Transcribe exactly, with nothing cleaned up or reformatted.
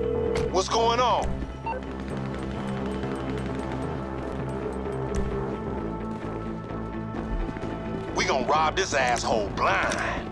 What's going on? We gonna rob this asshole blind.